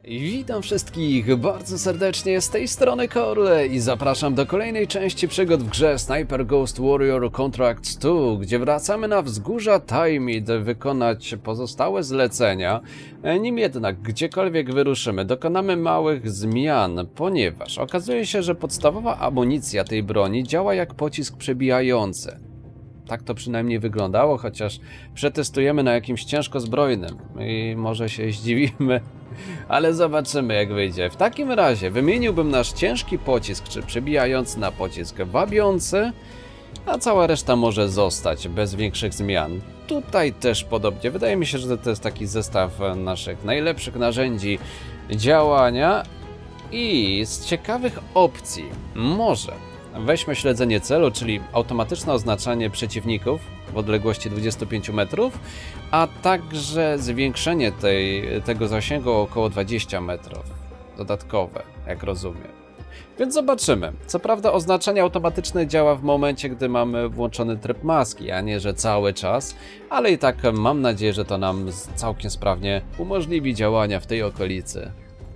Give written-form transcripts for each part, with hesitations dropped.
Witam wszystkich bardzo serdecznie z tej strony Korle i zapraszam do kolejnej części przygód w grze Sniper Ghost Warrior Contracts 2, gdzie wracamy na wzgórza Taimid wykonać pozostałe zlecenia. Nim jednak gdziekolwiek wyruszymy, dokonamy małych zmian, ponieważ okazuje się, że podstawowa amunicja tej broni działa jak pocisk przebijający. Tak to przynajmniej wyglądało, chociaż przetestujemy na jakimś ciężko zbrojnym i może się zdziwimy, ale zobaczymy jak wyjdzie. W takim razie wymieniłbym nasz ciężki pocisk, czy przebijający, na pocisk wabiący, a cała reszta może zostać bez większych zmian. Tutaj też podobnie. Wydaje mi się, że to jest taki zestaw naszych najlepszych narzędzi działania i z ciekawych opcji może weźmy śledzenie celu, czyli automatyczne oznaczanie przeciwników w odległości 25 metrów, a także zwiększenie tego zasięgu o około 20 metrów. Dodatkowe, jak rozumiem. Więc zobaczymy. Co prawda oznaczenie automatyczne działa w momencie, gdy mamy włączony tryb maski, a nie, że cały czas, ale i tak mam nadzieję, że to nam całkiem sprawnie umożliwi działania w tej okolicy.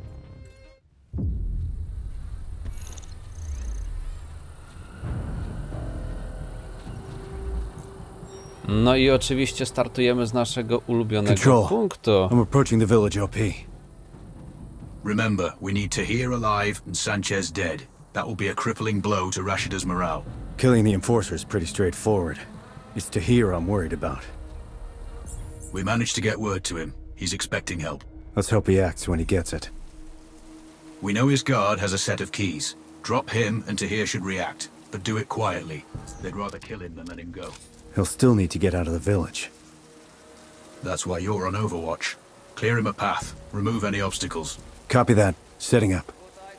No i oczywiście startujemy z naszego ulubionego punktu. I'm approaching the village OP. Remember, we need Tahir alive and Sanchez dead. That will be a crippling blow to Rashida's morale. Killing the enforcer is pretty straightforward. It's Tahir I'm worried about. We managed to get word to him. He's expecting help. Let's hope he acts when he gets it. We know his guard has a set of keys. Drop him and Tahir should react, but do it quietly. They'd rather kill him than let him go. He'll still need to get out of the village. That's why you're on Overwatch. Clear him a path. Remove any obstacles. Copy that. Setting up.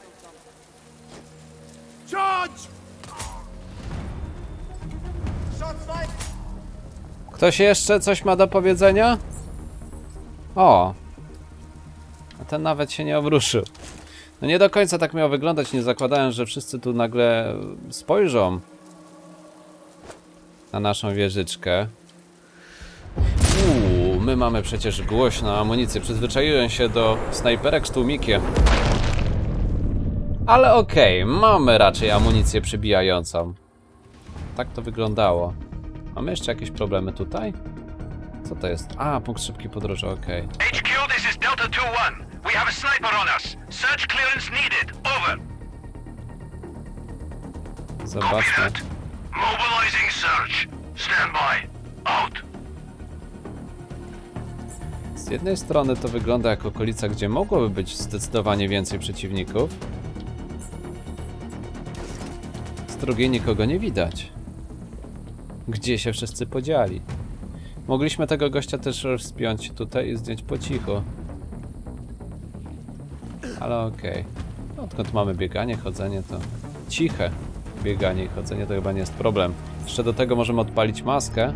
Charge! Ktoś jeszcze coś ma do powiedzenia? O! A ten nawet się nie obruszył. No nie do końca tak miało wyglądać, nie zakładałem, że wszyscy tu nagle spojrzą na naszą wieżyczkę. My mamy przecież głośną amunicję. Przyzwyczaiłem się do snajperek z tłumikiem. Ale okej, mamy raczej amunicję przybijającą. Tak to wyglądało. Mamy jeszcze jakieś problemy tutaj? Co to jest? A, punkt szybkiej podróży, okej. HQ, this is Delta 2-1. We have a sniper on us. Search clearance needed. Over. Zobaczmy. Mobilizing search. Stand by. Out. Z jednej strony to wygląda jak okolica, gdzie mogłoby być zdecydowanie więcej przeciwników. Z drugiej nikogo nie widać. Gdzie się wszyscy podzieli? Mogliśmy tego gościa też spiąć tutaj i zdjąć po cichu. Ale okej. Odkąd mamy bieganie, chodzenie, to ciche bieganie i chodzenie to chyba nie jest problem. Jeszcze do tego możemy odpalić maskę.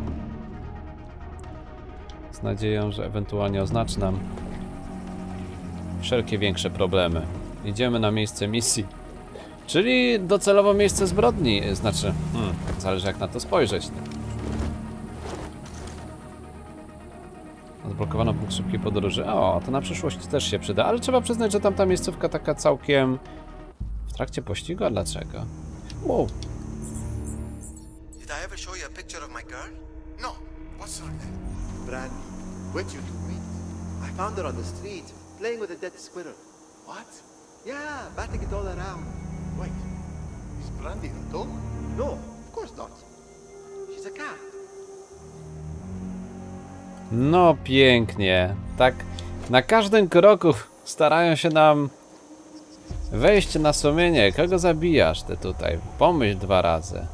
Z nadzieją, że ewentualnie oznaczy nam wszelkie większe problemy. Idziemy na miejsce misji. Czyli docelowo miejsce zbrodni. Znaczy, zależy jak na to spojrzeć. Odblokowano punkt szybkiej podróży. O, to na przyszłość też się przyda. Ale trzeba przyznać, że tamta miejscówka taka całkiem w trakcie pościgu. A dlaczego? Wow. Did I ever show you a picture of my girl? No. What's her name? Brandy. Where'd you meet? I found her on the street, playing with a dead squirrel. What? Yeah, batting it all around. Wait, is Brandy a dog? No, of course not. She's a cat. No pięknie. Tak na każdym kroku starają się nam wejść na sumienie. Kogo zabijasz ty tutaj? Pomyśl dwa razy.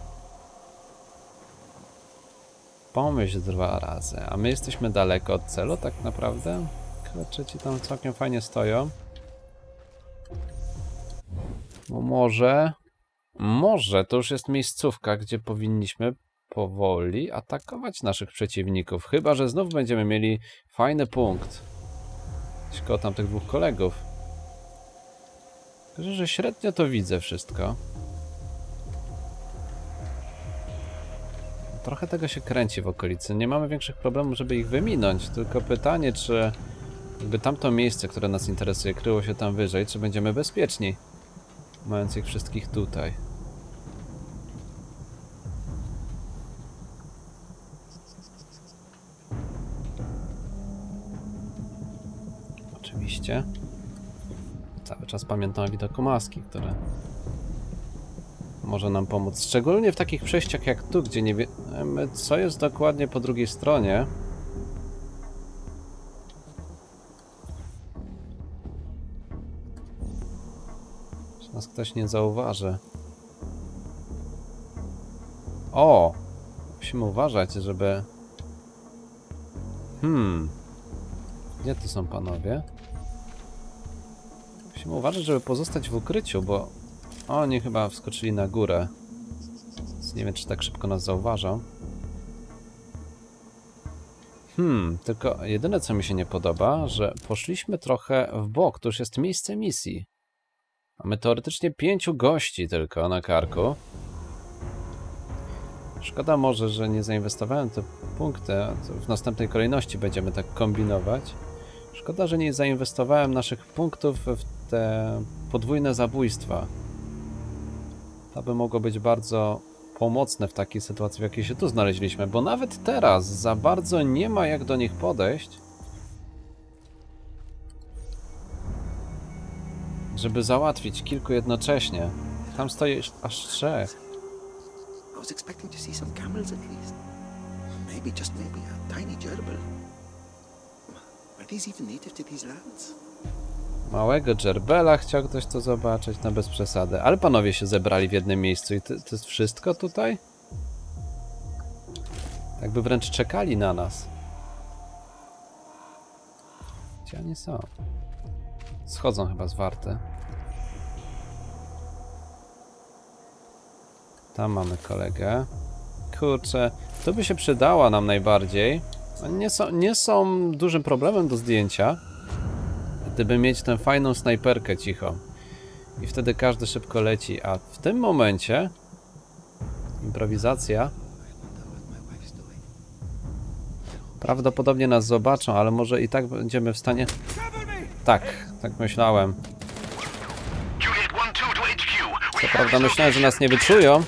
Pomyśl dwa razy. A my jesteśmy daleko od celu tak naprawdę? Klecze ci tam całkiem fajnie stoją. Bo może to już jest miejscówka, gdzie powinniśmy powoli atakować naszych przeciwników. Chyba że znów będziemy mieli fajny punkt. Koło tam tych dwóch kolegów. Tylko że średnio to widzę wszystko. Trochę tego się kręci w okolicy. Nie mamy większych problemów, żeby ich wyminąć. Tylko pytanie, czy Jakby tamto miejsce, które nas interesuje, kryło się tam wyżej, czy będziemy bezpieczni, mając ich wszystkich tutaj. Oczywiście. Cały czas pamiętam o widoku maski, które może nam pomóc. Szczególnie w takich przejściach jak tu, gdzie nie wiemy, co jest dokładnie po drugiej stronie. Czy nas ktoś nie zauważy. O! Musimy uważać, żeby... Gdzie tu są panowie? Musimy uważać, żeby pozostać w ukryciu, bo oni chyba wskoczyli na górę. Więc nie wiem, czy tak szybko nas zauważą. Tylko jedyne, co mi się nie podoba, że poszliśmy trochę w bok. To już jest miejsce misji. Mamy teoretycznie 5 gości tylko na karku. Szkoda może, że nie zainwestowałem te punkty. W następnej kolejności będziemy tak kombinować. Szkoda, że nie zainwestowałem naszych punktów w te podwójne zabójstwa. To by mogło być bardzo pomocne w takiej sytuacji, w jakiej się tu znaleźliśmy, bo nawet teraz za bardzo nie ma jak do nich podejść, żeby załatwić kilku jednocześnie. Tam stoi aż 3. I was expecting to see some camels at least. Maybe, just maybe, a tiny gerbil. Are these even native to these lands? Małego dżerbela chciał ktoś to zobaczyć, no bez przesady. Ale panowie się zebrali w jednym miejscu i to jest wszystko tutaj? Jakby wręcz czekali na nas. Gdzie oni są? Schodzą chyba z warty. Tam mamy kolegę. Kurczę, to by się przydała nam najbardziej. Nie są dużym problemem do zdjęcia, gdyby mieć tę fajną snajperkę cicho. I wtedy każdy szybko leci, a w tym momencie improwizacja. Prawdopodobnie nas zobaczą, ale może i tak będziemy w stanie... Tak myślałem. Co prawda myślałem, że nas nie wyczują.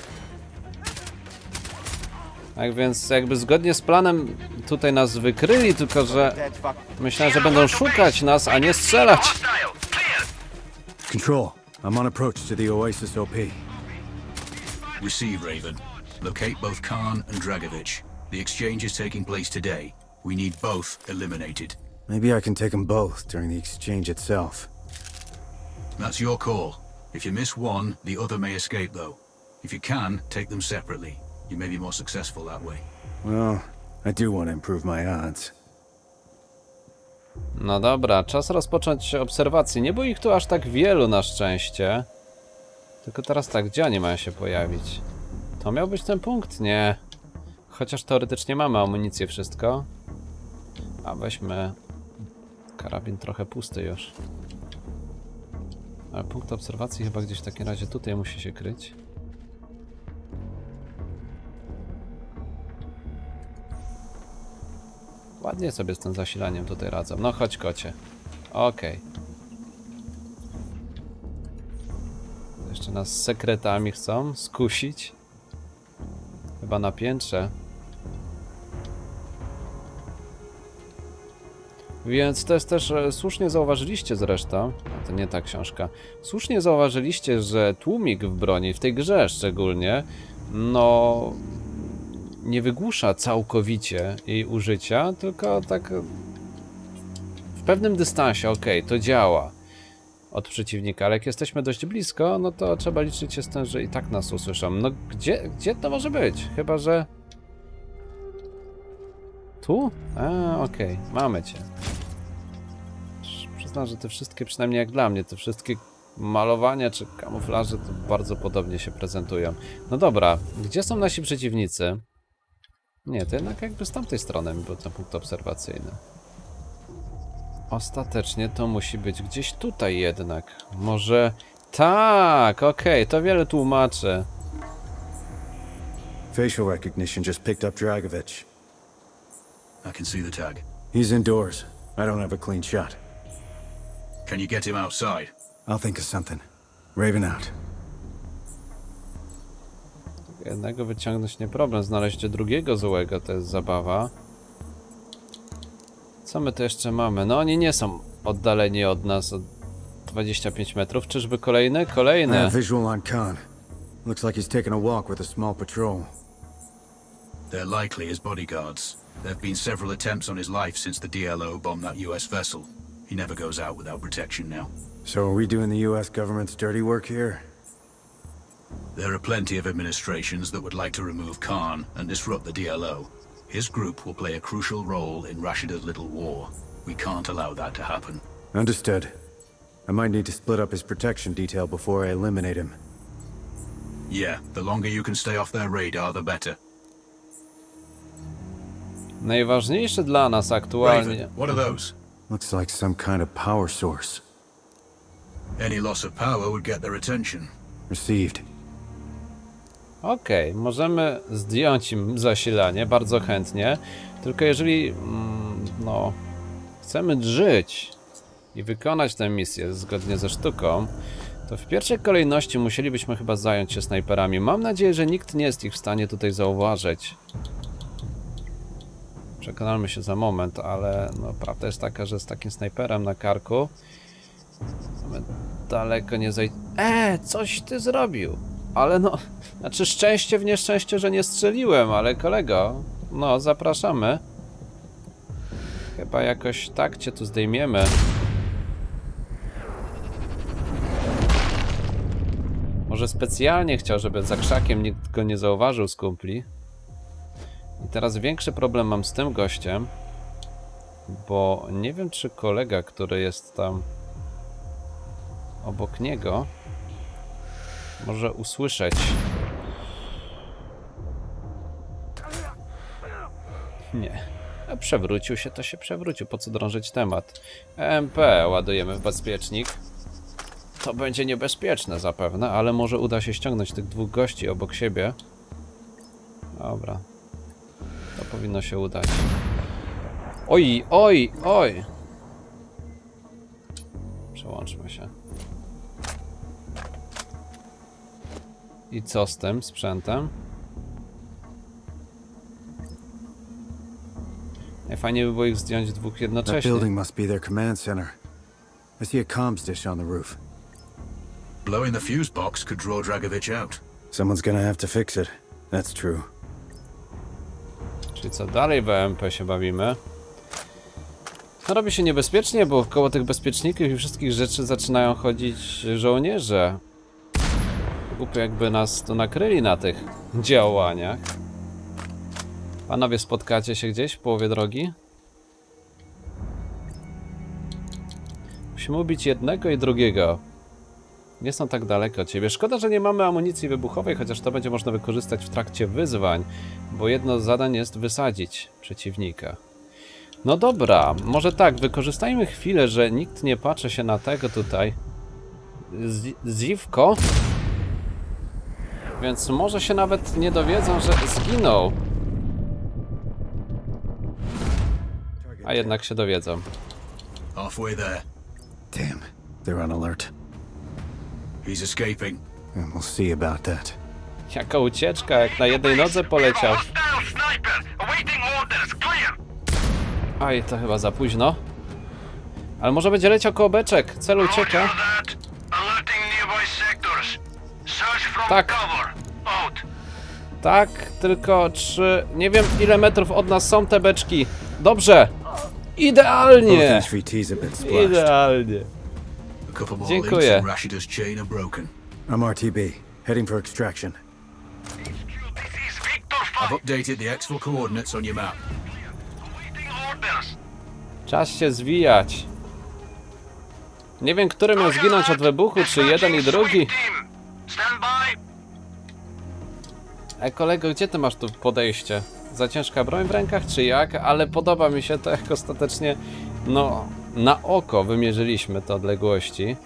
Tak więc jakby zgodnie z planem tutaj nas wykryli, tylko że myślałem, że będą szukać nas, a nie strzelać. Control, I'm on approach to the Oasis OP. Receive, Raven. Locate both Khan and Dragovich. The exchange is taking place today. We need both eliminated. Maybe I can take them both during the exchange itself. That's your call. If you miss one, the other may escape though. If you can, take them separately. You may be more successful that way. Well, I do want to improve my odds. No dobra, czas rozpocząć obserwację. Nie było ich tu aż tak wielu na szczęście. Tylko teraz tak, gdzie oni mają się pojawić? To miał być ten punkt? Nie. Chociaż teoretycznie mamy amunicję, wszystko. A weźmy... Karabin trochę pusty już. Ale punkt obserwacji chyba gdzieś w takim razie tutaj musi się kryć. Ładnie sobie z tym zasilaniem tutaj radzą. No chodź, kocie. Okej. Jeszcze nas z sekretami chcą skusić. Chyba na piętrze. Więc to jest też, słusznie zauważyliście zresztą, a to nie ta książka, słusznie zauważyliście, że tłumik w broni, w tej grze szczególnie, no nie wygłusza całkowicie jej użycia, tylko tak w pewnym dystansie, okej, to działa od przeciwnika, ale jak jesteśmy dość blisko, no to trzeba liczyć się z tym, że i tak nas usłyszą. No gdzie to może być? Chyba że... Tu? A, okej, mamy cię. Przyznam, że te wszystkie, przynajmniej jak dla mnie, te wszystkie malowania czy kamuflaże to bardzo podobnie się prezentują. No dobra, gdzie są nasi przeciwnicy? Nie, to jednak jakby z tamtej strony był ten punkt obserwacyjny. Ostatecznie to musi być gdzieś tutaj jednak. Może... Tak, okej, to wiele tłumaczy. Facial recognition just picked up Dragovich. I can see the tag. He's indoors. I don't have a clean shot. Can you get him outside? I'll think of something. Raven out. Jednego wyciągnąć nie problem, znaleźć drugiego złego to jest zabawa. Co my tu jeszcze mamy? No oni nie są oddaleni od nas o 25 metrów. Czyżby kolejny? I Kolejny. have visual on Khan. Looks like he's taking a walk with a small patrol. They're likely his bodyguards. There have been several attempts on his life since the DLO bombed that US vessel. He never goes out without protection now. So are we doing the US government's dirty work here? There are plenty of administrations that would like to remove Khan and disrupt the DLO. His group will play a crucial role in Rashida's little war. We can't allow that to happen. Understood. I might need to split up his protection detail before I eliminate him. Yeah, the longer you can stay off their radar, the better. Najważniejsze dla nas aktualnie. Raven, what are those? Looks like some kind of power source. Any loss of power would get their attention. Received. Okej, możemy zdjąć im zasilanie, bardzo chętnie. Tylko jeżeli no, chcemy żyć i wykonać tę misję zgodnie ze sztuką, to w pierwszej kolejności musielibyśmy chyba zająć się snajperami. Mam nadzieję, że nikt nie jest ich w stanie tutaj zauważyć. Przekonamy się za moment, ale no, prawda jest taka, że z takim snajperem na karku my daleko nie zajdziemy. Coś ty zrobił! Ale no, znaczy szczęście w nieszczęście, że nie strzeliłem, ale kolego, no zapraszamy. Chyba jakoś tak cię tu zdejmiemy. Może specjalnie chciał, żeby za krzakiem nikt go nie zauważył z kumpli. I teraz większy problem mam z tym gościem, bo nie wiem, czy kolega, który jest tam obok niego, może usłyszeć. Nie. A przewrócił się, to się przewrócił. Po co drążyć temat? EMP ładujemy w bezpiecznik. To będzie niebezpieczne zapewne, ale może uda się ściągnąć tych dwóch gości obok siebie. Dobra. To powinno się udać. Oj, oj, oj! Przełączmy się. I co z tym sprzętem? Najfajniej by było ich zdjąć dwóch That jednocześnie. building must be their command center. I see a comms dish on the roof. Blowing the fuse box could draw Dragovich out. Someone's gonna have to fix it. That's true. Czyli co, dalej w EMP się bawimy. No robi się niebezpiecznie, bo koło tych bezpieczników i wszystkich rzeczy zaczynają chodzić żołnierze. Głupio jakby nas tu nakryli na tych działaniach. Panowie, spotkacie się gdzieś w połowie drogi? Musimy ubić jednego i drugiego. Nie są tak daleko od ciebie. Szkoda, że nie mamy amunicji wybuchowej, chociaż to będzie można wykorzystać w trakcie wyzwań, bo jedno z zadań jest wysadzić przeciwnika. No dobra, może tak, wykorzystajmy chwilę, że nikt nie patrzy się na tego tutaj dziwko, więc może się nawet nie dowiedzą, że zginął. A jednak się dowiedzą. Halfway there. Damn, they're on alert. He's escaping. And we'll see about that. Jaka ucieczka, jak na jednej nodze poleciał. Hostile sniper! Awaiting orders! Clear! Aj, to chyba za późno. Ale może będzie leciał koło beczek. Cel ucieka. Roger that. Alerting nearby sectors. Search from Tak. cover. Out. Tak, tylko 3... Nie wiem, ile metrów od nas są te beczki. Dobrze. Both Idealnie. HVTs have been splashed. Idealnie. A couple more Dziękuję. links and Rashida's chain are broken. I'm RTB, heading for extraction. This is Victor I've 5. updated the exfil coordinates on your map. Awaiting orders. Czas się zwijać. Nie wiem, który miał zginąć od wybuchu, czy jeden i drugi. Team. Stand by. Kolego, gdzie ty masz tu podejście? Za ciężka broń w rękach, czy jak? Ale podoba mi się to, jak ostatecznie, no, na oko wymierzyliśmy te odległości.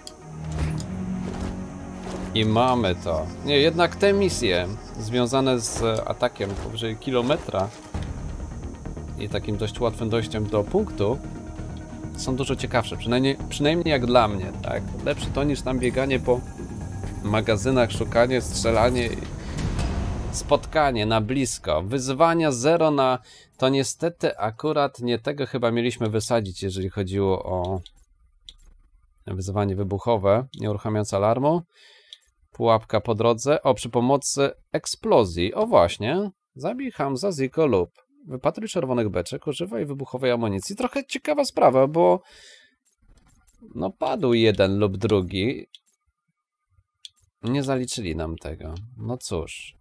I mamy to. Nie, jednak te misje związane z atakiem powyżej kilometra i takim dość łatwym dojściem do punktu są dużo ciekawsze, przynajmniej jak dla mnie, tak? Lepsze to niż tam bieganie po magazynach, szukanie, strzelanie i spotkanie na blisko. Wyzwania 0 na... To niestety akurat nie tego chyba mieliśmy wysadzić, jeżeli chodziło o wyzwanie wybuchowe, nie uruchamiając alarmu. Pułapka po drodze. O, przy pomocy eksplozji. O właśnie. Zabij Hamza, Ziko lub wypatruj czerwonych beczek, używaj wybuchowej amunicji. Trochę ciekawa sprawa, bo no padł jeden lub drugi. Nie zaliczyli nam tego. No cóż.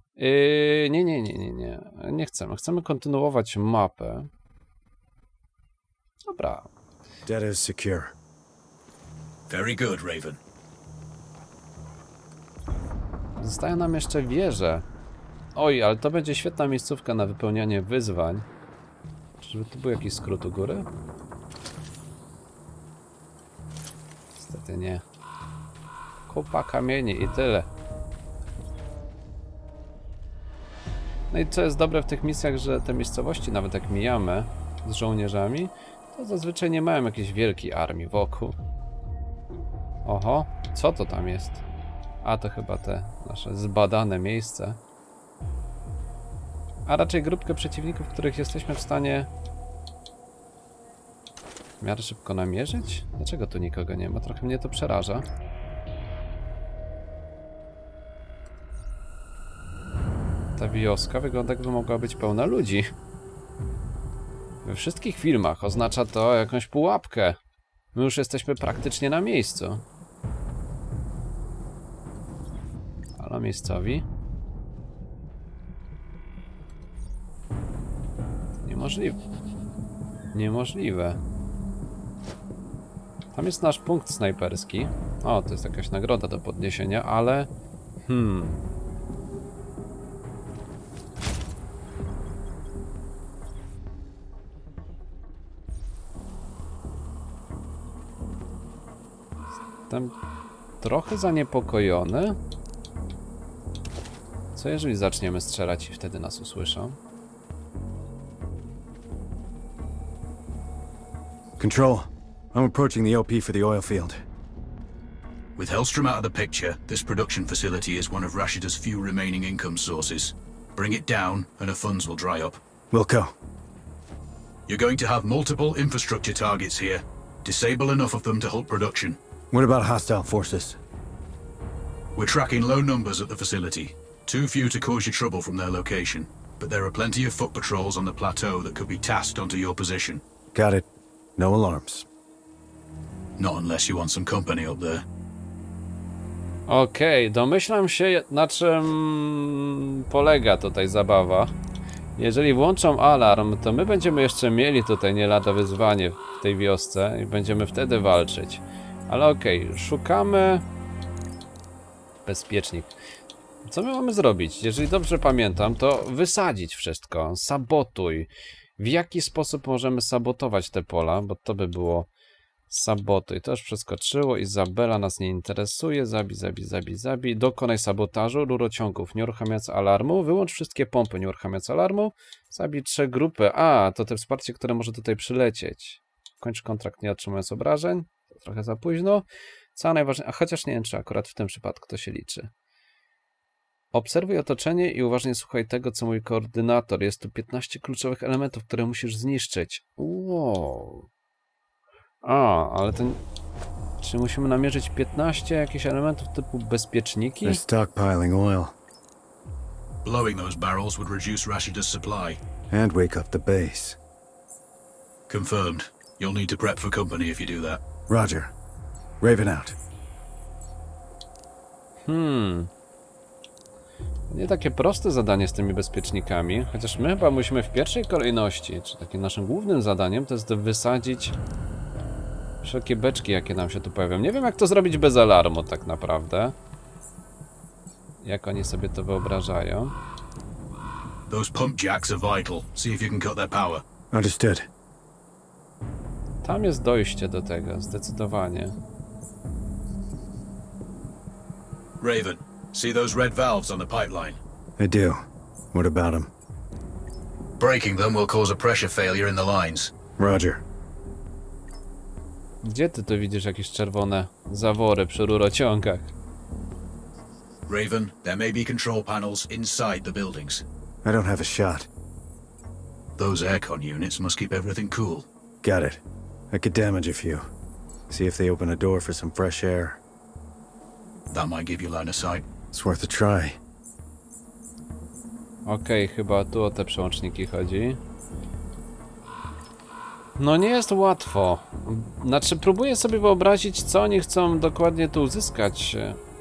Nie chcemy. Chcemy kontynuować mapę. Dobra. Data is secure. Very good, Raven. Zostają nam jeszcze wieże. Oj, ale to będzie świetna miejscówka na wypełnianie wyzwań. Czyżby tu był jakiś skrót u góry? Niestety nie. Kupa kamieni i tyle. No i co jest dobre w tych misjach, że te miejscowości, nawet jak mijamy z żołnierzami, to zazwyczaj nie mają jakiejś wielkiej armii wokół. Oho, co to tam jest? A to chyba te nasze zbadane miejsca. A raczej grupkę przeciwników, których jesteśmy w stanie w miarę szybko namierzyć? Dlaczego tu nikogo nie ma? Trochę mnie to przeraża. Ta wioska wygląda, jakby mogła być pełna ludzi. We wszystkich filmach oznacza to jakąś pułapkę. My już jesteśmy praktycznie na miejscu. Halo, miejscowi? Niemożliwe. Niemożliwe. Tam jest nasz punkt snajperski. O, to jest jakaś nagroda do podniesienia, ale... Jestem trochę zaniepokojony. Co jeżeli zaczniemy strzelać i wtedy nas usłyszą? Control, I'm approaching the LP for the oil field. With Hellstrom out of the picture, this production facility is one of Rashida's few remaining income sources. Bring it down, and her funds will dry up. Wilco. You're going to have multiple infrastructure targets here. Disable enough of them to halt production. What about hostile forces? We're tracking low numbers at the facility. Too few to cause you trouble from their location. But there are plenty of foot patrols on the plateau that could be tasked onto your position. Got it. No alarms. Not unless you want some company up there. Okej, domyślam się, na czym polega tutaj zabawa. Jeżeli włączą alarm, to my będziemy jeszcze mieli tutaj nie lada wyzwanie w tej wiosce i będziemy wtedy walczyć. Ale okej, szukamy... Bezpiecznik. Co my mamy zrobić? Jeżeli dobrze pamiętam, to wysadzić wszystko. Sabotuj. W jaki sposób możemy sabotować te pola? Bo to by było sabotuj. To już przeskoczyło. Izabela nas nie interesuje. Zabij. Dokonaj sabotażu rurociągów. Nie uruchamiając alarmu. Wyłącz wszystkie pompy. Nie uruchamiając alarmu. Zabij 3 grupy. A, to te wsparcie, które może tutaj przylecieć. Kończ kontrakt nie otrzymując obrażeń. To trochę za późno. Co najważniejsze, a chociaż nie wiem, czy akurat w tym przypadku to się liczy. Obserwuj otoczenie i uważnie słuchaj tego, co mówi koordynator. Jest tu 15 kluczowych elementów, które musisz zniszczyć. Wow. A, ale ten... Czy musimy namierzyć 15 jakichś elementów typu bezpieczniki? They're stockpiling oil. Blowing those barrels would reduce Rashida's supply. And wake up the base. Confirmed. You'll need to prep for company if you do that. Roger. Raven out. Nie takie proste zadanie z tymi bezpiecznikami, chociaż my chyba musimy w pierwszej kolejności, czy takim naszym głównym zadaniem, to jest wysadzić wszelkie beczki, jakie nam się tu pojawią. Nie wiem, jak to zrobić bez alarmu tak naprawdę. Jak oni sobie to wyobrażają. Those pump jacks are vital. See if you can cut their power. Understood. Tam jest dojście do tego, zdecydowanie. Raven, see those red valves on the pipeline? I do. What about them? Breaking them will cause a pressure failure in the lines. Roger. Gdzie ty tu widzisz jakieś czerwone zawory przy rurociągach? Raven, there may be control panels inside the buildings. I don't have a shot. Those aircon units must keep everything cool. Got it. I could damage a few. See if they open a door for some fresh air. That might give you line of sight. It's worth a try. Okej, chyba tu o te przełączniki chodzi. No nie jest łatwo. Znaczy, próbuję sobie wyobrazić, co oni chcą dokładnie tu uzyskać.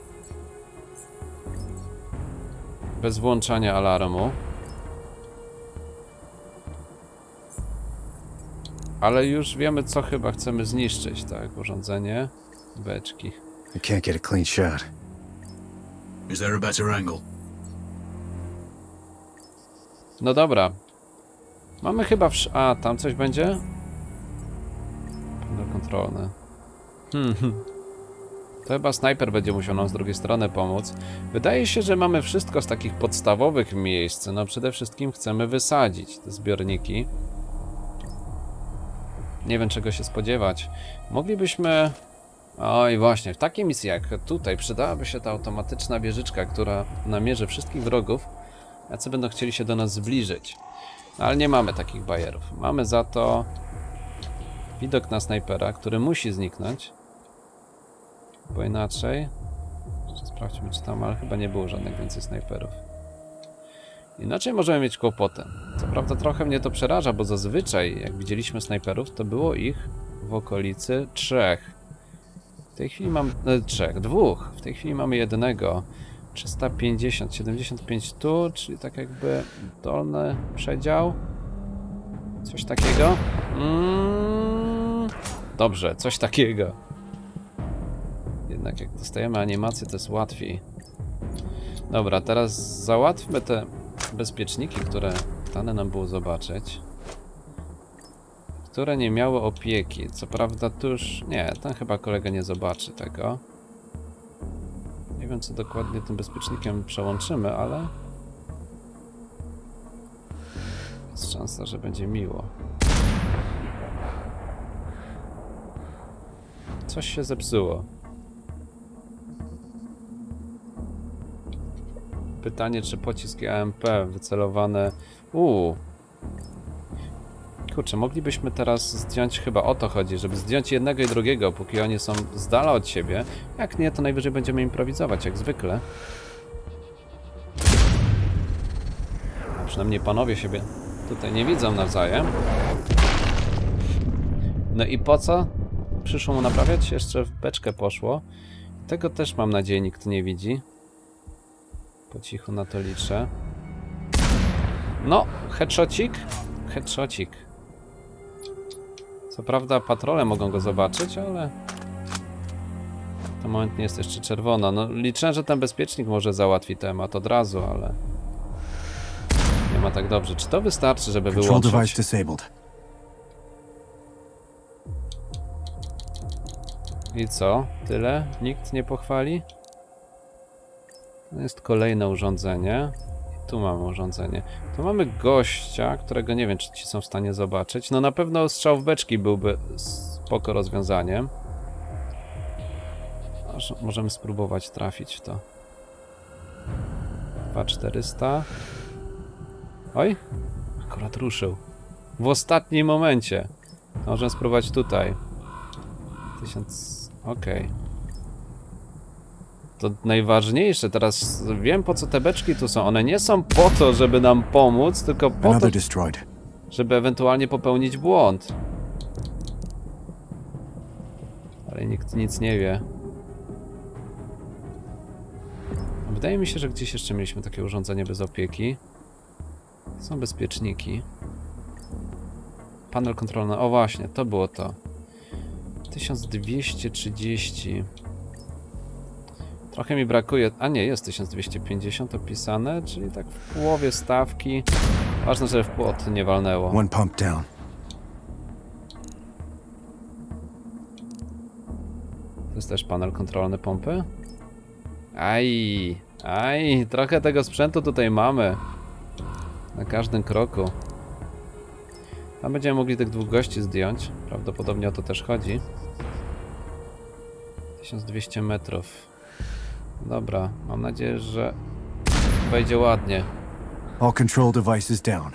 Bez włączania alarmu. Ale już wiemy, co chyba chcemy zniszczyć, tak? Urządzenie. Beczki. I can't get a clean shot. Is there a better angle? No dobra. Mamy chyba a, tam coś będzie? Panel kontrolny. To chyba snajper będzie musiał nam z drugiej strony pomóc. Wydaje się, że mamy wszystko z takich podstawowych miejsc. No przede wszystkim chcemy wysadzić te zbiorniki. Nie wiem, czego się spodziewać. Moglibyśmy... Oj, właśnie, w takiej misji jak tutaj przydałaby się ta automatyczna wieżyczka, która namierzy wszystkich wrogów, jacy będą chcieli się do nas zbliżyć. No, ale nie mamy takich bajerów. Mamy za to widok na snajpera, który musi zniknąć. Bo inaczej... Sprawdźmy, czy tam, ale chyba nie było żadnych więcej snajperów. Inaczej możemy mieć kłopoty. Co prawda trochę mnie to przeraża, bo zazwyczaj, jak widzieliśmy snajperów, to było ich w okolicy 3. W tej chwili mam... 2. W tej chwili mamy jednego. 350, 75 tu, czyli tak jakby dolny przedział. Coś takiego. Dobrze, coś takiego. Jednak jak dostajemy animację, to jest łatwiej. Dobra, teraz załatwmy te bezpieczniki, które dane nam było zobaczyć. Które nie miały opieki. Co prawda tu już... Nie, ten chyba kolega nie zobaczy tego. Nie wiem, co dokładnie tym bezpiecznikiem przełączymy, ale... Jest szansa, że będzie miło. Coś się zepsuło. Pytanie, czy pociski AMP wycelowane... Kurczę, moglibyśmy teraz zdjąć, chyba o to chodzi, żeby zdjąć jednego i drugiego, póki oni są z dala od siebie. Jak nie, to najwyżej będziemy improwizować, jak zwykle. A przynajmniej panowie siebie tutaj nie widzą nawzajem. No i po co przyszło mu naprawiać? Jeszcze w beczkę poszło. Tego też, mam nadzieję, nikt nie widzi. Po cichu na to liczę. No, headshotcik. Headshotcik. Co prawda patrole mogą go zobaczyć, ale... W tym moment nie jest jeszcze czerwona. No, liczę, że ten bezpiecznik może załatwi temat od razu, ale... Nie ma tak dobrze. Czy to wystarczy, żeby wyłączyć? I co? Tyle? Nikt nie pochwali? To jest kolejne urządzenie. Tu mamy urządzenie. Tu mamy gościa, którego nie wiem, czy ci są w stanie zobaczyć. No na pewno strzał w beczki byłby spoko rozwiązaniem. Możemy spróbować trafić w to. 2400. Oj, akurat ruszył. W ostatnim momencie. Możemy spróbować tutaj. 1000... Okej. To najważniejsze, teraz wiem, po co te beczki tu są. One nie są po to, żeby nam pomóc, tylko po to, żeby ewentualnie popełnić błąd. Ale nikt nic nie wie. Wydaje mi się, że gdzieś jeszcze mieliśmy takie urządzenie bez opieki. Są bezpieczniki. Panel kontrolny. O właśnie, to było to. 1230. Trochę mi brakuje... A nie, jest 1250 opisane, czyli tak w połowie stawki. Ważne, że w płot nie walnęło. One pump down. To jest też panel kontrolny pompy. Aj, trochę tego sprzętu tutaj mamy. Na każdym kroku. Tam będziemy mogli tych dwóch gości zdjąć. Prawdopodobnie o to też chodzi. 1200 metrów. Dobra, mam nadzieję, że wejdzie ładnie. All control devices down.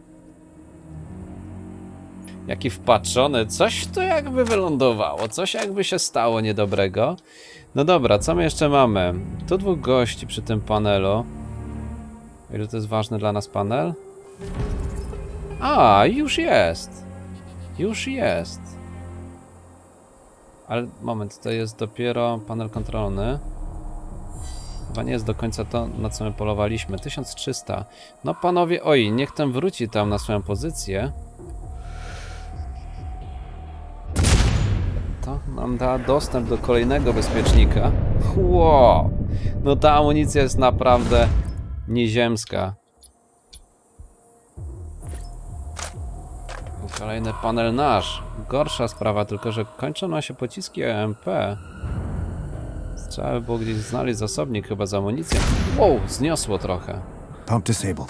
Jaki wpatrzony, coś tu jakby wylądowało, coś jakby się stało niedobrego. No dobra, co my jeszcze mamy? Tu 2 gości przy tym panelu. O ile to jest ważny dla nas panel? A, już jest. Już jest. Ale moment, to jest dopiero panel kontrolny. Chyba nie jest do końca to, na co my polowaliśmy. 1300. No panowie, oj, niech ten wróci tam na swoją pozycję. To nam da dostęp do kolejnego bezpiecznika. Wow! No ta amunicja jest naprawdę nieziemska. Kolejny panel nasz. Gorsza sprawa, tylko że kończą nam się pociski EMP. Trzeba by było gdzieś znaleźć zasobnik chyba z amunicją. Wow, zniosło trochę. Pump disabled.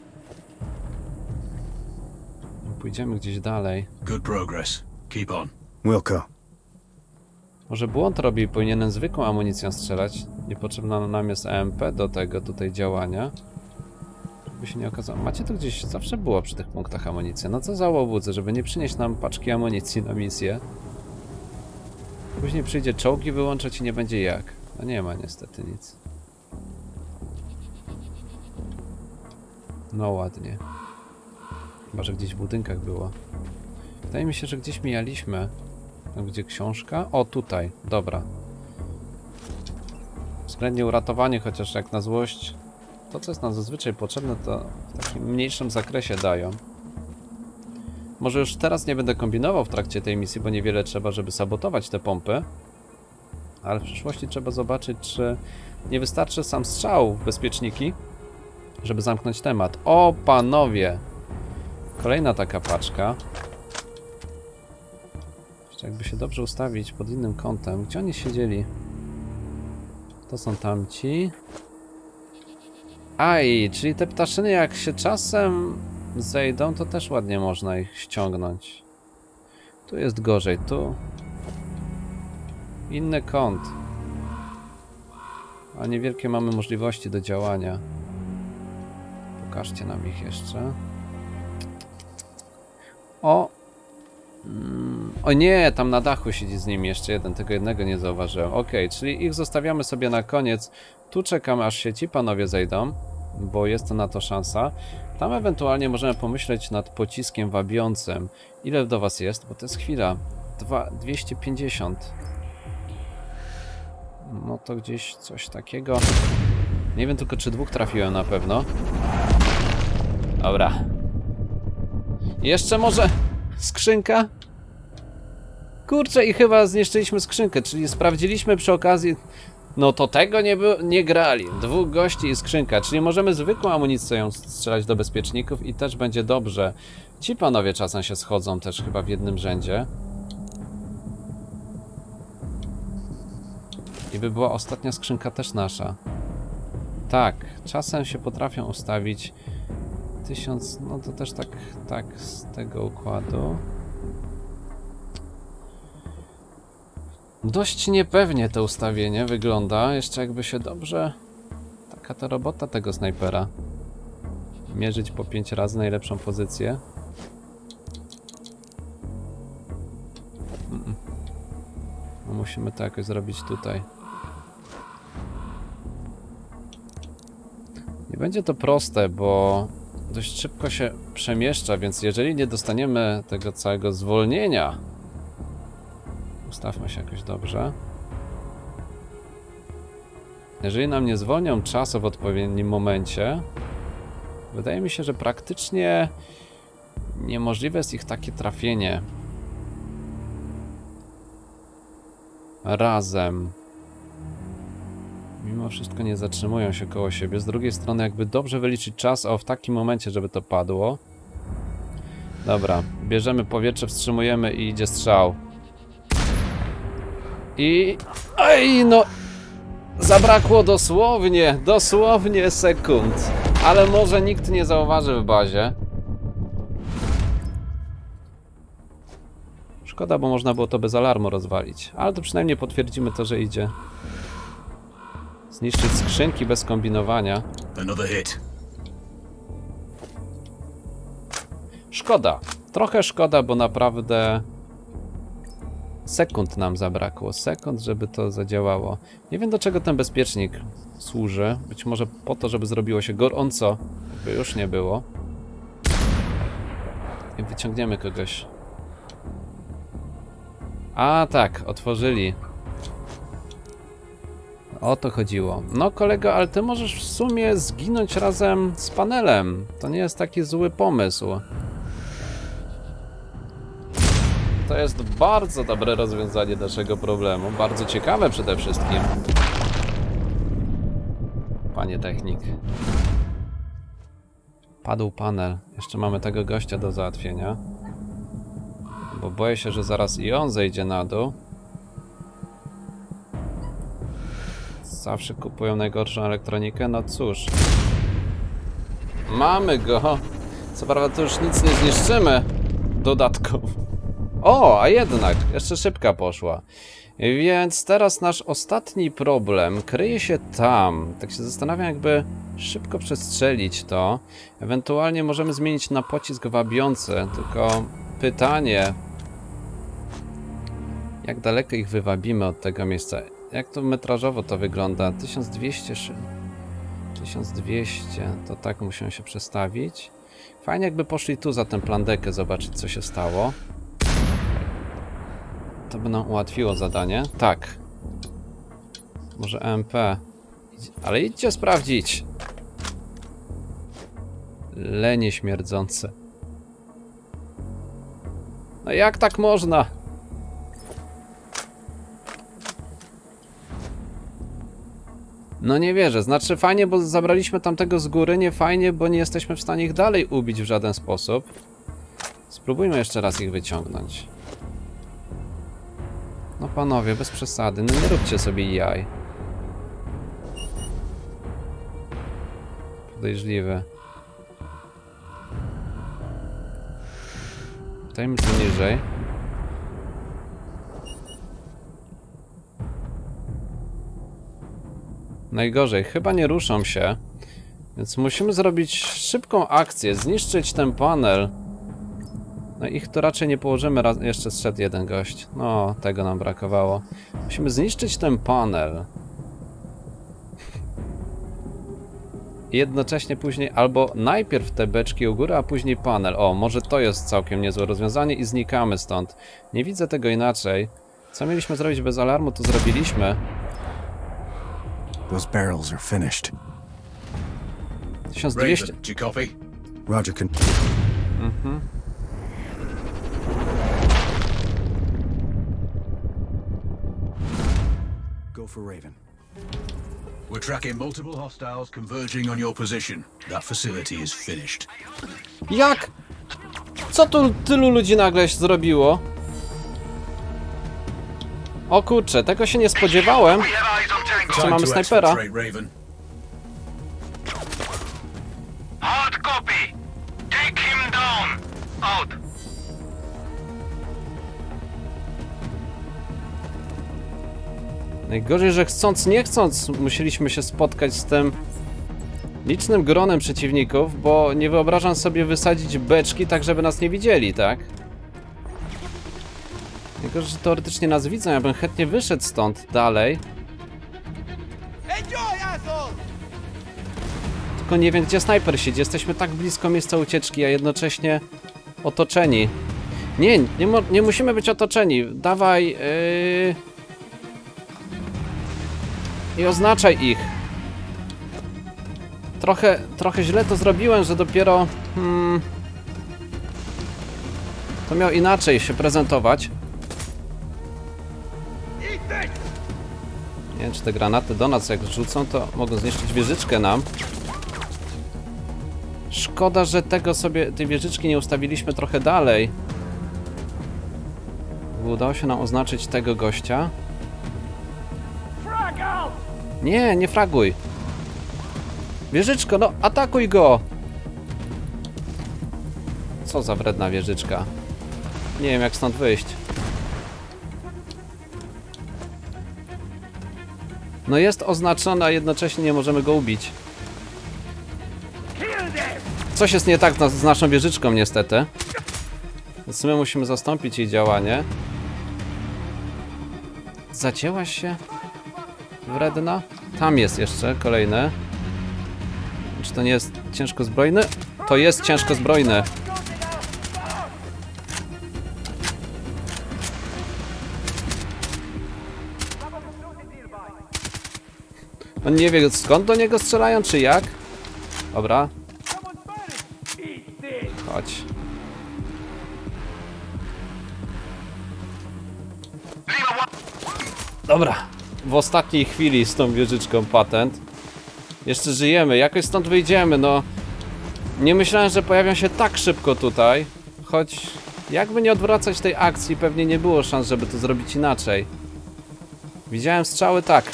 Pójdziemy gdzieś dalej. Good progress. Keep on. Wilco. Może błąd robi i powinienem zwykłą amunicją strzelać. Niepotrzebna nam jest EMP do tego tutaj działania. Żeby się nie okazało. Macie to gdzieś, zawsze było przy tych punktach amunicja. No co za łobudzę, żeby nie przynieść nam paczki amunicji na misję. Później przyjdzie czołgi wyłączać i nie będzie jak. No nie ma niestety nic. No ładnie. Chyba, że gdzieś w budynkach było. Wydaje mi się, że gdzieś mijaliśmy. Tam gdzie książka? O, tutaj. Dobra. Względnie uratowanie, chociaż jak na złość to, co jest nam zazwyczaj potrzebne, to w takim mniejszym zakresie dają. Może już teraz nie będę kombinował w trakcie tej misji, bo niewiele trzeba, żeby sabotować te pompy. Ale w przyszłości trzeba zobaczyć, czy nie wystarczy sam strzał w bezpieczniki, żeby zamknąć temat. O, panowie! Kolejna taka paczka. Jeszcze jakby się dobrze ustawić pod innym kątem. Gdzie oni siedzieli? To są tamci. Aj, czyli te ptaszyny jak się czasem zejdą, to też ładnie można ich ściągnąć. Tu jest gorzej, tu inny kąt. A niewielkie mamy możliwości do działania. Pokażcie nam ich jeszcze. O! O nie, tam na dachu siedzi z nimi jeszcze jeden, tego jednego nie zauważyłem. Ok, czyli ich zostawiamy sobie na koniec. Tu czekamy, aż się ci panowie zejdą, bo jest to na to szansa. Tam ewentualnie możemy pomyśleć nad pociskiem wabiącym. Ile do was jest? Bo to jest chwila. 250. No to gdzieś coś takiego. Nie wiem tylko, czy 2 trafiłem na pewno. Dobra. Jeszcze może skrzynka? Kurczę, i chyba zniszczyliśmy skrzynkę, czyli sprawdziliśmy przy okazji... No to tego nie grali. 2 gości i skrzynka, czyli możemy zwykłą amunicją strzelać do bezpieczników i też będzie dobrze. Ci panowie czasem się schodzą też chyba w jednym rzędzie. I by była ostatnia skrzynka też nasza. Tak, czasem się potrafią ustawić 1000, no to też tak z tego układu. Dość niepewnie to ustawienie wygląda, jeszcze jakby się dobrze... Taka to robota tego snajpera. Mierzyć po 5 razy najlepszą pozycję. No musimy to jakoś zrobić tutaj. Nie będzie to proste, bo dość szybko się przemieszcza, więc jeżeli nie dostaniemy tego całego zwolnienia... Ustawmy się jakoś dobrze. Jeżeli nam nie zwolnią czasu w odpowiednim momencie, wydaje mi się, że praktycznie niemożliwe jest ich takie trafienie. Razem. Mimo wszystko nie zatrzymują się koło siebie. Z drugiej strony jakby dobrze wyliczyć czas, w takim momencie, żeby to padło. Dobra, bierzemy powietrze, wstrzymujemy i idzie strzał. I... Ej, no... Zabrakło dosłownie sekund. Ale może nikt nie zauważy w bazie. Szkoda, bo można było to bez alarmu rozwalić. Ale to przynajmniej potwierdzimy to, że idzie. Zniszczyć skrzynki bez kombinowania. Another hit. Szkoda. Trochę szkoda, bo naprawdę sekund nam zabrakło. Sekund, żeby to zadziałało. Nie wiem, do czego ten bezpiecznik służy. Być może po to, żeby zrobiło się gorąco, by już nie było. I wyciągniemy kogoś. A tak, otworzyli. O to chodziło. No kolego, ale ty możesz w sumie zginąć razem z panelem. To nie jest taki zły pomysł. To jest bardzo dobre rozwiązanie naszego problemu. Bardzo ciekawe przede wszystkim. Panie technik. Padł panel. Jeszcze mamy tego gościa do załatwienia. Bo boję się, że zaraz i on zejdzie na dół. Zawsze kupują najgorszą elektronikę. No cóż. Mamy go. Co prawda to już nic nie zniszczymy. Dodatkowo. O, a jednak. Jeszcze szybka poszła. Więc teraz nasz ostatni problem kryje się tam. Tak się zastanawiam, jakby szybko przestrzelić to. Ewentualnie możemy zmienić na pocisk wabiący. Tylko pytanie, jak daleko ich wywabimy od tego miejsca? Jak to metrażowo to wygląda? 1200... 1200, to tak musimy się przestawić. Fajnie jakby poszli tu za tę plandekę, zobaczyć co się stało. To by nam ułatwiło zadanie. Tak. Może EMP. Ale idźcie sprawdzić. Lenie śmierdzące. No jak tak można? No nie wierzę. Znaczy fajnie, bo zabraliśmy tamtego z góry. Nie fajnie, bo nie jesteśmy w stanie ich dalej ubić w żaden sposób. Spróbujmy jeszcze raz ich wyciągnąć. No panowie, bez przesady. No nie róbcie sobie jaj. Podejrzliwe. Dajmy tu niżej. Najgorzej, chyba nie ruszą się. Więc musimy zrobić szybką akcję, zniszczyć ten panel. No ich to raczej nie położymy, jeszcze zszedł jeden gość. No, tego nam brakowało. Musimy zniszczyć ten panel. I jednocześnie później, albo najpierw te beczki u góry, a później panel. O, może to jest całkiem niezłe rozwiązanie i znikamy stąd. Nie widzę tego inaczej. Co mieliśmy zrobić bez alarmu, to zrobiliśmy. Those barrels are finished. 1200. Raven, do you copy? Roger can... Go for Raven. We're tracking multiple hostiles converging on your position. That facility is finished. Jak? Co tu tylu ludzi nagle się zrobiło? O kurczę, tego się nie spodziewałem. We have eyes on Tango. Jeszcze mamy snajpera. exfiltrate Raven. Hard copy. Take him down. Out. Najgorzej, że chcąc nie chcąc musieliśmy się spotkać z tym licznym gronem przeciwników, bo nie wyobrażam sobie wysadzić beczki tak, żeby nas nie widzieli, tak? Najgorzej, że teoretycznie nas widzą, ja bym chętnie wyszedł stąd dalej. Tylko nie wiem, gdzie snajper siedzi. Jesteśmy tak blisko miejsca ucieczki, a jednocześnie otoczeni. Nie musimy być otoczeni. Dawaj... I oznaczaj ich. Trochę źle to zrobiłem, że dopiero... To miał inaczej się prezentować. Nie wiem, czy te granaty do nas jak rzucą, to mogą zniszczyć wieżyczkę nam. Szkoda, że tej wieżyczki nie ustawiliśmy trochę dalej. Bo udało się nam oznaczyć tego gościa. Nie, nie fraguj. Wieżyczko, no atakuj go. Co za wredna wieżyczka. Nie wiem, jak stąd wyjść. No jest oznaczony, a jednocześnie nie możemy go ubić. Coś jest nie tak z naszą wieżyczką niestety. Więc my musimy zastąpić jej działanie. Zacięłaś się? Wredna? Tam jest jeszcze kolejny. Czy to nie jest ciężkozbrojny? To jest ciężkozbrojny. On nie wie skąd do niego strzelają, czy jak? Dobra. Chodź. Dobra. W ostatniej chwili z tą wieżyczką patent. Jeszcze żyjemy, jakoś stąd wyjdziemy, no. Nie myślałem, że pojawią się tak szybko tutaj. Choć jakby nie odwracać tej akcji, pewnie nie było szans, żeby to zrobić inaczej. Widziałem strzały, tak.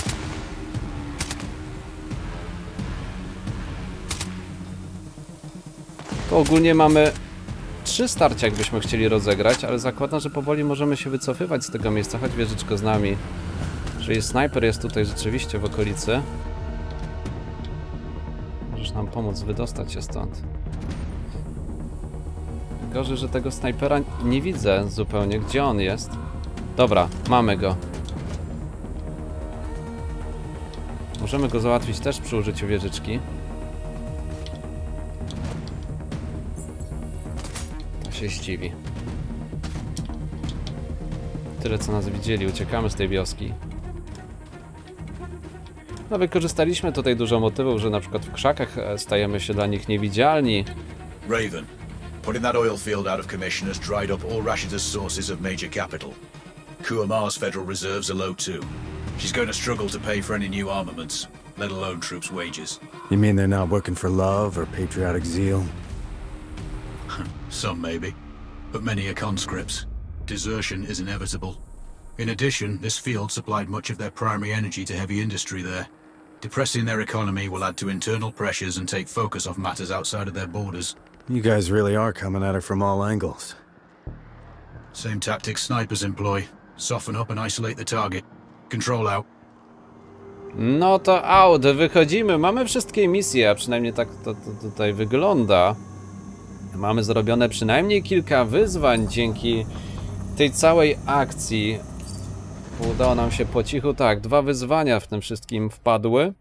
To ogólnie mamy 3 starcia, jakbyśmy chcieli rozegrać, ale zakładam, że powoli możemy się wycofywać z tego miejsca. Chodź wieżyczko z nami. Jeżeli snajper jest tutaj rzeczywiście w okolicy, możesz nam pomóc wydostać się stąd. Gorzej, że tego snajpera nie widzę zupełnie. Gdzie on jest? Dobra, mamy go. Możemy go załatwić też przy użyciu wieżyczki. To się zdziwi. Tyle co nas widzieli, uciekamy z tej wioski. No wykorzystaliśmy tutaj dużo motywów, że na przykład w krzakach stajemy się dla nich niewidzialni. Raven, putting that oil field out of commission has dried up all Rashida's sources of major capital. Kuamar's federal reserves are low too. She's going to struggle to pay for any new armaments, let alone troops' wages. You mean they're not working for love or patriotic zeal? Some maybe, but many are conscripts. Desertion is inevitable. In addition, this field supplied much of their primary energy to heavy industry there. Depressing their economy will add to internal pressures and take focus off matters outside of their borders. You guys really are coming at her from all angles. Same tactics snipers employ. Soften up and isolate the target. Control out. No to out, wychodzimy. Mamy wszystkie misje, a przynajmniej tak to tutaj wygląda. Mamy zrobione przynajmniej kilka wyzwań dzięki tej całej akcji. Udało nam się po cichu, tak, 2 wyzwania w tym wszystkim wpadły.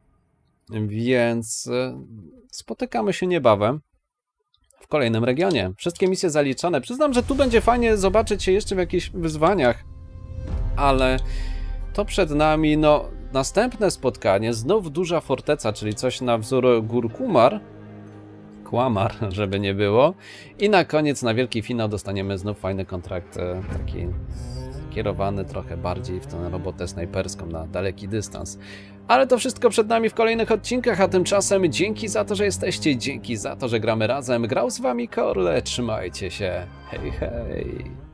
Więc spotykamy się niebawem w kolejnym regionie. Wszystkie misje zaliczone. Przyznam, że tu będzie fajnie zobaczyć się jeszcze w jakichś wyzwaniach. Ale to przed nami, no, następne spotkanie. Znów duża forteca, czyli coś na wzór gór Kumar. Kłamar, żeby nie było. I na koniec, na wielki finał dostaniemy znów fajny kontrakt, taki kierowany trochę bardziej w tę robotę snajperską na daleki dystans. Ale to wszystko przed nami w kolejnych odcinkach, a tymczasem dzięki za to, że jesteście, dzięki za to, że gramy razem. Grał z wami Korle, trzymajcie się, hej hej.